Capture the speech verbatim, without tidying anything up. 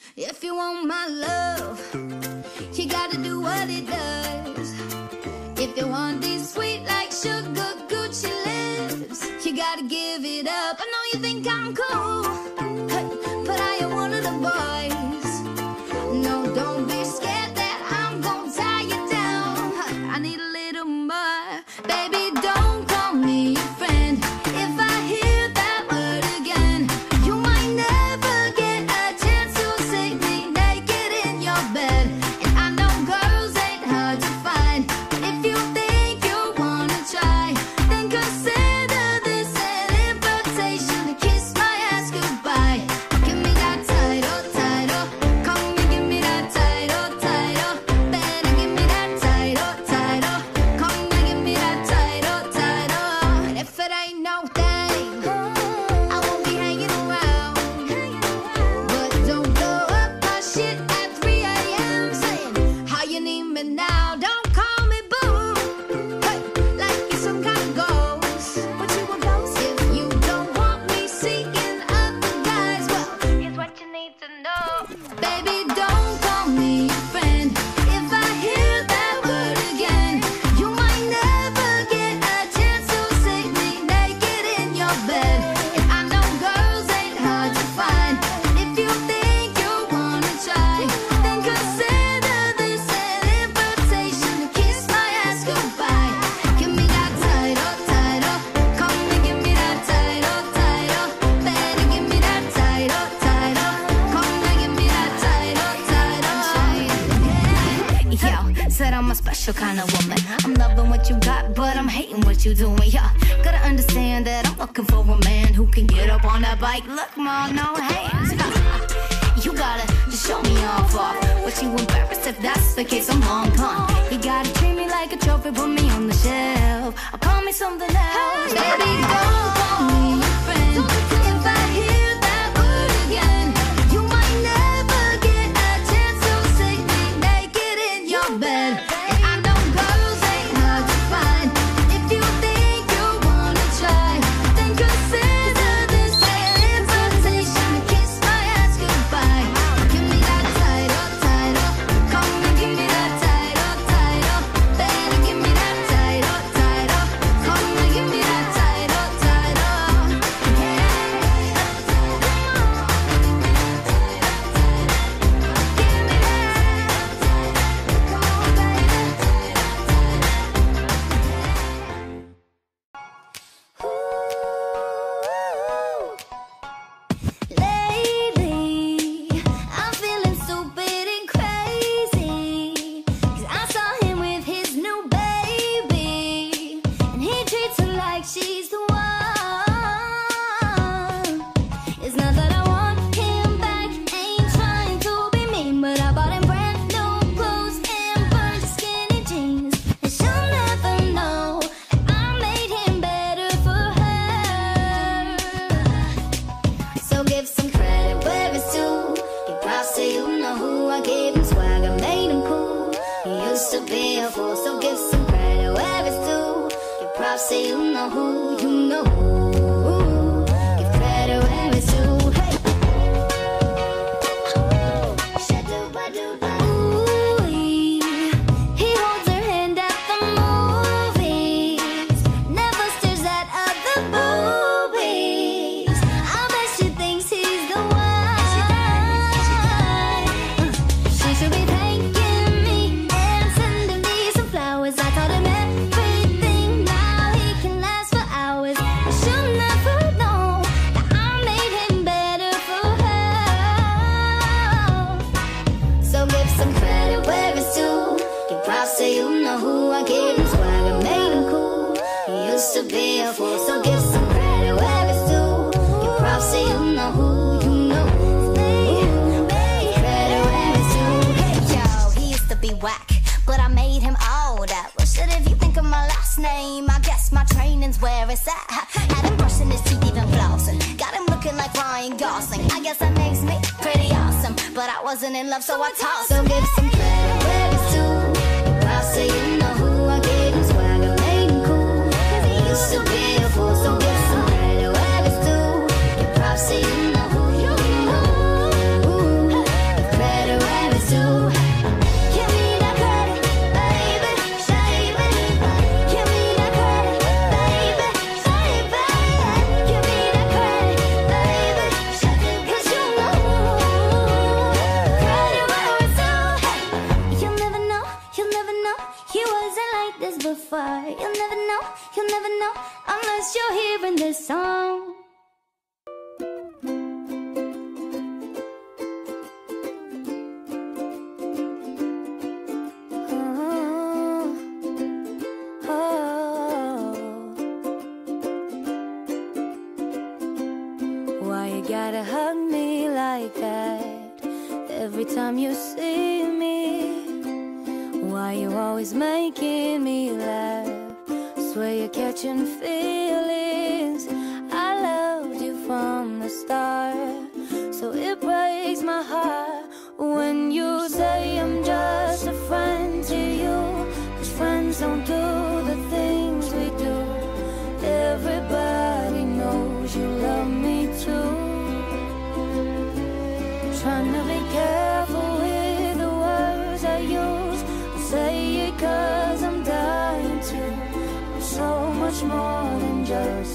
If you want my love, you gotta do what it does. If you want these sweet like sugar Gucci lips, you gotta give it up. I know you think I'm cool, but I am one of the boys. No, don't be scared that I'm gonna tie you down. I need a little more. Baby, don't call me your friend. If I hear that word again, you might never get a chance to see me naked in your bed. And I know girls ain't hard to find, but if you think you wanna try, then consider this an invitation to kiss my ass goodbye. Give me that title, title. Come and give me that title, title. Better give me that title, title. Come and give me that title, title. And if it ain't no thing, I won't be hanging around. But don't blow up my shit at three A M saying how you need me now. Don't call me boo, hey, like you're some kind of ghost. What you a ghost? If you don't want me seeking other guys, well, here's what you need to know. Baby, don't call me your friend. If I hear that word again, you might never get a chance to see me naked in your bed. And I know girls ain't hard to find, but if you think you wanna try, then consider this an invitation to kiss my ass goodbye. Give me that title, title. Come and give me that title, title. Better give me that title, title. Come and give me that title, title. Yo, said I'm a special kind of woman. I'm loving what you got, but I'm hating what you doing. Yeah, gotta understand that I'm looking for a man who can get up on that bike. Look, mom, no hands. You gotta just show me off off. But you embarrassed if that's the case, I'm long gone. You gotta treat me like a trophy, put me on the shelf. Or call me something else. Baby, don't call me your friend. If I hear that word again, you might never get a chance to see me naked in your bed. And I know girls ain't hard to find. If you think you wanna try, then consider this an invitation to kiss my ass goodbye. Give me that title, title. Come and give me that title, title. Better give me that title, title. Come and give me that title, title. Yeah. Give me that. Come on, baby. Lately, I'm feeling stupid and crazy, 'cause I saw him with his new baby, and he treats her like she's the one. It's not that I want him back, ain't trying to be mean, but I bought him brand new clothes and bunch of skinny jeans, and she'll never know that I made him better for her. So give some credit where it's due. Give props to you know who. I gave him swag, I made him cool. He used to be a fool, so give some credit where it's due. Give props to you know who, you know who. Give credit where it's due. Hey. Ooh, he holds her hand at the movies, never stares at other boobies. I bet she thinks he's the one. She should be thanking me and sending me some flowers. I told him everything, now he can last for hours. She'll never know that I made him better for her. So give some credit where it's due. Give props to you know who. I gave him swag, I made him cool. He used to be a fool, so give some credit where it's due. Give props to you know who, you know who. Give credit where it's due. Hey, yo, he used to be whack, but I made him all that. Well, shit, if you think of my last name, I guess my training's where it's at. Had him brushing his teeth, even flossing. Got him looking like Ryan Gosling. I guess that makes me pretty awesome, but I wasn't in love, so I tossed him. So give some credit where it's due. Give props to you know who. I gave him swag, I made him cool. He used to be a fool, so give some credit where it's due. Give props to you know who, you know who. to hug me like that every time you see me. Why you always making me laugh? Swear you're catching feelings. I loved you from the start, so it breaks my heart when you say I'm just a friend to you. 'Cause friends don't do the things we do. Everybody knows you love me too. Trying to be careful with the words I use. I say it 'cause I'm dying to. I'm so much more than just